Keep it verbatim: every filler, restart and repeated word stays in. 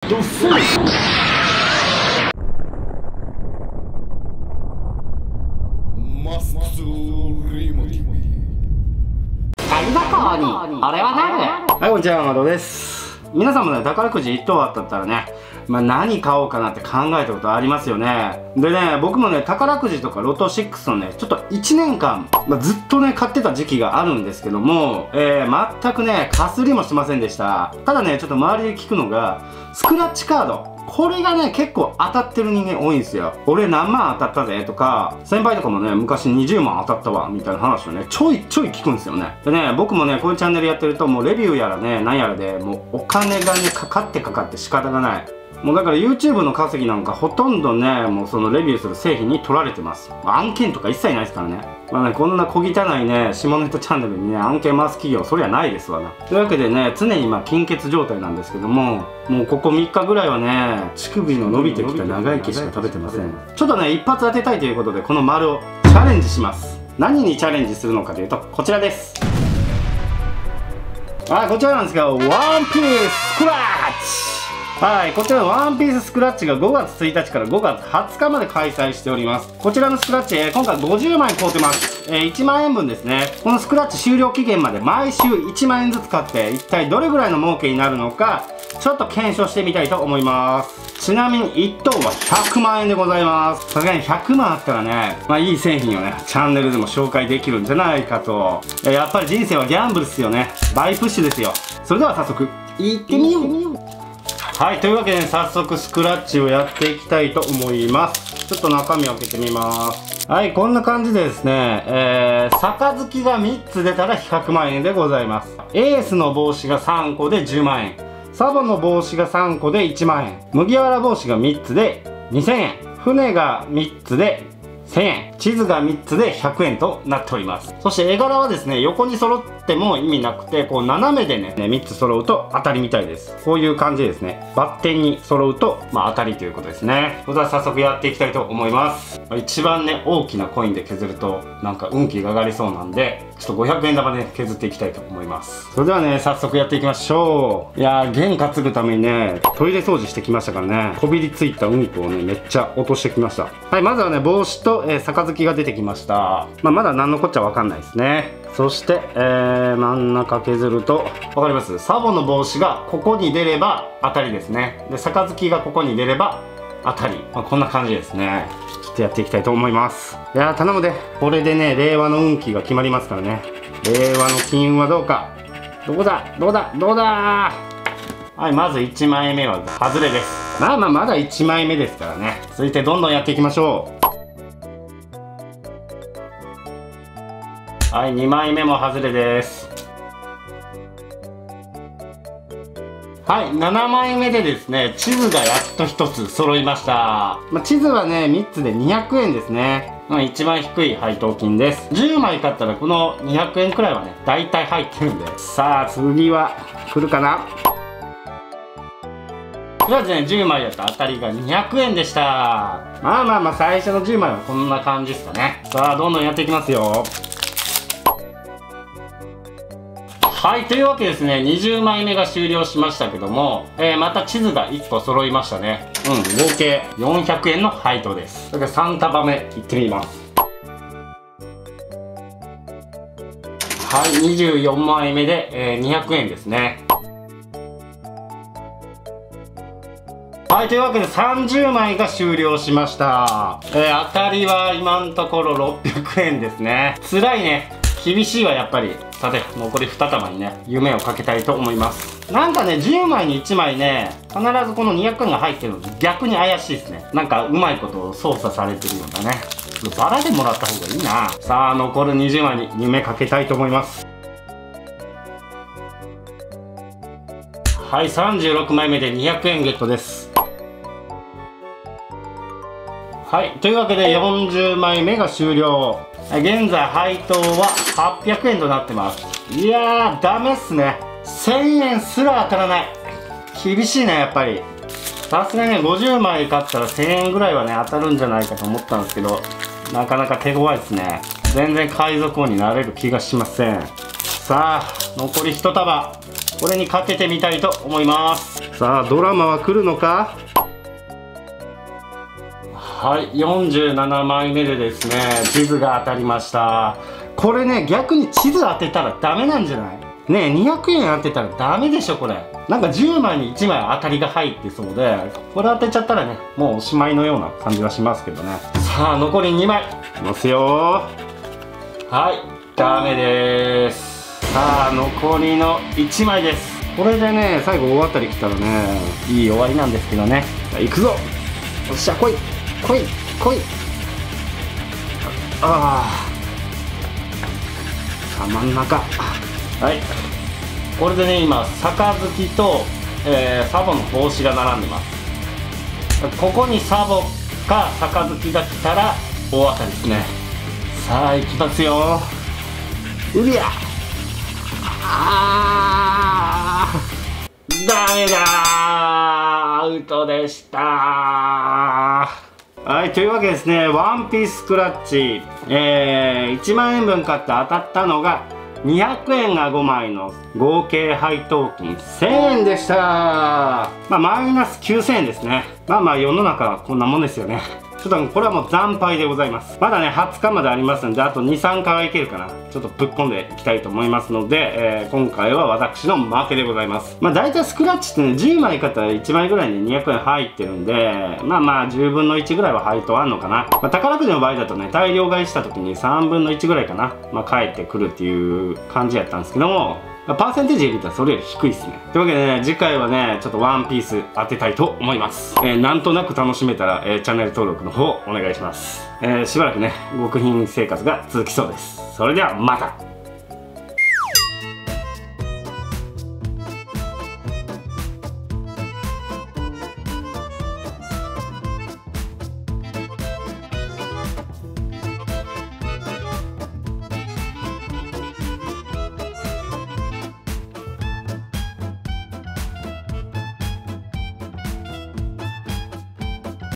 ドフォーマスクズリモティありがとうに俺はなる。 はい、こんにちは、マドです。皆さんもね、宝くじいっ等当たったらね、まあ、何買おうかなって考えたことありますよね。でね、僕もね、宝くじとかロトろくのね、ちょっといちねんかん、まあ、ずっとね、買ってた時期があるんですけども、えー、全くね、かすりもしませんでした。ただね、ちょっと周りで聞くのが、スクラッチカード。これがね、結構当たってる人間多いんですよ。俺何万当たったぜとか、先輩とかもね、昔にじゅうまん当たったわ、みたいな話をね、ちょいちょい聞くんですよね。でね、僕もね、こういうチャンネルやってると、もうレビューやらね、なんやらで、もうお金がね、かかってかかって仕方がない。もうだから YouTube の稼ぎなんかほとんどね、もうそのレビューする製品に取られてます。案件とか一切ないですからね。まあね、こんな小汚いね、下ネタチャンネルにね、案件回す企業、そりゃないですわな。というわけでね、常にまあ金欠状態なんですけども、もうここみっかぐらいはね、乳首の伸びてきた長生きしか食べてません。ちょっとね、一発当てたいということで、この丸をチャレンジします。何にチャレンジするのかというと、こちらです。はい、こちらなんですが、ワンピーススクラッチ。はい、こちらのワンピーススクラッチがごがつついたちからごがつはつかまで開催しております。こちらのスクラッチ、えー、今回ごじゅうまい買うてます。えー、いちまんえんぶんですね。このスクラッチ終了期限まで毎週いちまんえんずつ買って、一体どれぐらいの儲けになるのか、ちょっと検証してみたいと思います。ちなみにいっ等はひゃくまんえんでございます。さすがにひゃくまんあったらね、まあいい製品をね、チャンネルでも紹介できるんじゃないかと。えー、やっぱり人生はギャンブルっすよね。大プッシュですよ。それでは早速、いってみよう。はい、というわけで、ね、早速スクラッチをやっていきたいと思います。ちょっと中身を開けてみます。はい、こんな感じでですね、えー、杯がみっつ出たらひゃくまんえんでございます。エースの帽子がさんこでじゅうまんえん。サボの帽子がさんこでいちまんえん。麦わら帽子がみっつでにせんえん。船がみっつでせんえん。地図がみっつでひゃくえんとなっております。そして絵柄はですね、横に揃っても意味なくて、こう斜めでね、みっつ揃うと当たりみたいです。こういう感じですね。バッテンに揃うと、まあ当たりということですね。それでは早速やっていきたいと思います。一番ね、大きなコインで削ると、なんか運気が上がりそうなんで、ちょっとごひゃくえん玉で、ね、削っていきたいと思います。それではね、早速やっていきましょう。いやー、弦担ぐためにね、トイレ掃除してきましたからね、こびりついたうんこをね、めっちゃ落としてきました。はい、まずはね、帽子と、えー、杯が出てきました。まあ、まだ何のこっちゃわかんないですね。そして、えー、真ん中削ると、わかります？サボの帽子がここに出れば当たりですね。で、杯がここに出れば当たり。まあ、こんな感じですね。ちょっとやっていきたいと思います。いやー、頼むで。これでね、令和の運気が決まりますからね。令和の金運はどうか。どこだどうだどうだはい、まずいちまいめは外れです。まあまあ、まだいちまいめですからね。続いてどんどんやっていきましょう。はい、にまいめも外れです。はい、ななまいめでですね、地図がやっとひとつ揃いました。まあ、地図はね、みっつでにひゃくえんですね。まあ、一番低い配当金です。じゅうまい買ったらこのにひゃくえんくらいはね、大体入ってるんで。さあ、次は来るかな。とりあえずね、じゅうまいやった当たりがにひゃくえんでした。まあまあまあ、最初のじゅうまいはこんな感じですかね。さあ、どんどんやっていきますよ。はい、というわけですね、にじゅうまいめが終了しましたけども、えー、また地図がいっこ揃いましたね。うん、合計よんひゃくえんの配当です。それからさんたばめいってみます。はい、にじゅうよんまいめで、えー、にひゃくえんですね。はい、というわけでさんじゅうまいが終了しました。えー、当たりは今のところろっぴゃくえんですね。辛いね。厳しいわ、やっぱり。さて、残りにたまにね、夢をかけたいと思います。なんかね、じゅうまいにいちまいね、必ずこのにひゃくえんが入ってるの逆に怪しいですね。なんかうまいことを操作されてるようなね。バラでもらった方がいいな。さあ、残るにじゅうまいに夢かけたいと思います。はい、さんじゅうろくまいめでにひゃくえんゲットです。はい、というわけでよんじゅうまいめが終了。現在配当ははっぴゃくえんとなってます。いやー、ダメっすね。せんえんすら当たらない。厳しいね、やっぱり。さすがにね、ごじゅうまい買ったらせんえんぐらいはね、当たるんじゃないかと思ったんですけど、なかなか手強いですね。全然海賊王になれる気がしません。さあ、残りいち束。 これにかけてみたいと思います。さあドラマは来るのか。はい、よんじゅうななまいめでですね、地図が当たりました。これね、逆に地図当てたらダメなんじゃないねえ、にひゃくえん当てたらダメでしょこれ。なんかじゅうまいにいちまい当たりが入ってそうで、これ当てちゃったらね、もうおしまいのような感じはしますけどね。さあ残りにまいのせよう。はい、ダメです。さあ残りのいちまいです。これでね、最後大当たりきたらね、いい終わりなんですけどね。いくぞ。よっしゃ、来い来い来い。ああ、さあ真ん中。はい、これでね今杯と、えー、サボの帽子が並んでます。ここにサボか杯が来たら大当たりですね。さあいきますよ。うりゃあー、ダメだー、アウトでした。はい、というわけですね、ワンピーススクラッチ、えー、いちまんえんぶん買って当たったのがにひゃくえんがごまいの合計配当金せんえんでした。まあマイナスきゅうせんえんですね。まあまあ世の中はこんなもんですよね。ちょっとこれはもう惨敗でございます。まだねはつかまでありますんで、あとにさんかいはいけるかな。ちょっとぶっ込んでいきたいと思いますので、えー、今回は私の負けでございます。まあ大体スクラッチってね、じゅうまい買ったらいちまいぐらいににひゃくえん入ってるんで、まあまあじゅうぶんのいちぐらいは配当あんのかな。まあ、宝くじの場合だとね、大量買いした時にさんぶんのいちぐらいかな、まあ返ってくるっていう感じやったんですけども、パーセンテージで見たらそれより低いですね。というわけでね、次回はね、ちょっとワンピース当てたいと思います。えー、なんとなく楽しめたら、えー、チャンネル登録の方お願いします。えー、しばらくね、極貧生活が続きそうです。それではまた。